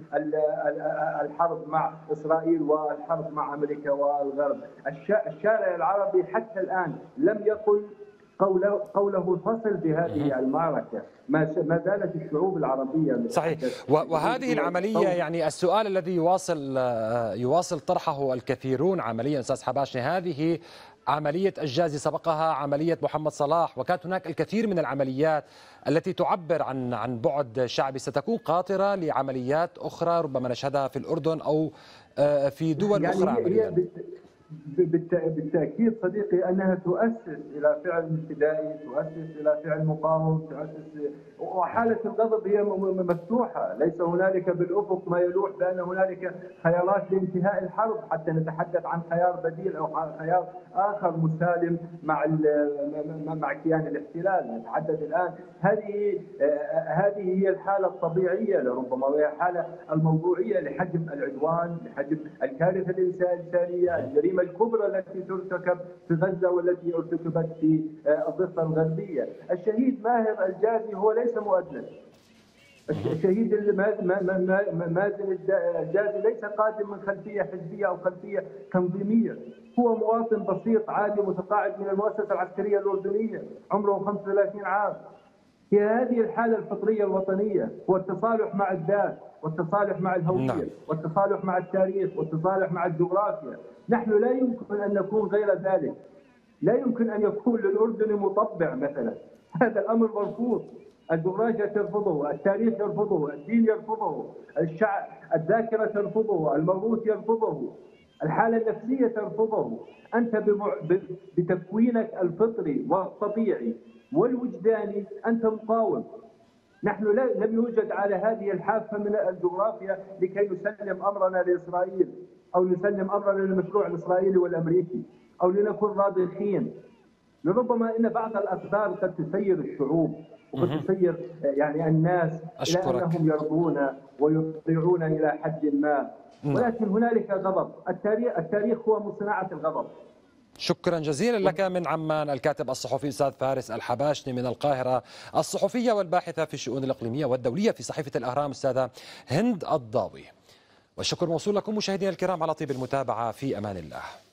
الحرب مع إسرائيل والحرب مع أمريكا والغرب. الشارع العربي حتى الآن لم يقل قوله, قوله الفصل بهذه المعركة. ما زالت الشعوب العربية صحيح. وهذه العملية يعني السؤال الذي يواصل يواصل طرحه الكثيرون عمليا أستاذ حباشنة، هذه عملية الجازي سبقها عملية محمد صلاح، وكانت هناك الكثير من العمليات التي تعبر عن عن بعد شعبي ستكون قاطرة لعمليات أخرى ربما نشهدها في الأردن أو في دول يعني أخرى. هي بالتأكيد صديقي أنها تؤسس إلى فعل فدائي، تؤسس إلى فعل مقاوم، تؤسس، وحالة الغضب هي مفتوحة. ليس هنالك بالأفق ما يلوح بأن هنالك خيارات لانتهاء الحرب حتى نتحدث عن خيار بديل أو خيار آخر مسالم مع مع كيان الاحتلال. نتحدث الآن هذه هذه هي الحالة الطبيعية لربما، وهي الحالة الموضوعية لحجم العدوان، لحجم الكارثة الإنسانية، الجريمة الكبرى التي ترتكب في غزة والتي ارتكبت في الضفة الغربية. الشهيد ماهر الجازي هو ليس مؤدلج. الشهيد مازن الجازي ليس قادم من خلفية حزبية أو خلفية تنظيمية، هو مواطن بسيط عادي متقاعد من المؤسسة العسكرية الأردنية عمره خمسة وثلاثين عام. هي هذه الحالة الفطرية الوطنية، هو التصالح مع الذات والتصالح مع الهوية والتصالح مع التاريخ والتصالح مع الجغرافيا. نحن لا يمكن أن نكون غير ذلك. لا يمكن أن يكون للأردن مطبع مثلا، هذا الأمر مرفوض. الجغرافيا ترفضه، التاريخ يرفضه، الدين يرفضه، الشعب الذاكرة ترفضه، الموروث يرفضه، الحالة النفسية ترفضه. أنت بتكوينك الفطري والطبيعي والوجداني أنت مقاوم. نحن لم يوجد على هذه الحافة من الجغرافيا لكي نسلم أمرنا لإسرائيل أو نسلم أمرنا للمشروع الإسرائيلي والأمريكي أو لنكون راضخين. لربما أن بعض الأقدار قد تسير الشعوب وقد تسير يعني الناس أشكرك. إلى أنهم يرضون ويطيعون إلى حد ما، ولكن هنالك غضب. التاريخ التاريخ هو من صناعة الغضب. شكرا جزيلا لك من عمان الكاتب الصحفي أستاذ فارس الحباشني، من القاهرة الصحفية والباحثة في الشؤون الإقليمية والدولية في صحيفة الأهرام أستاذة هند الضاوي. والشكر موصول لكم مشاهدينا الكرام على طيب المتابعة. في أمان الله.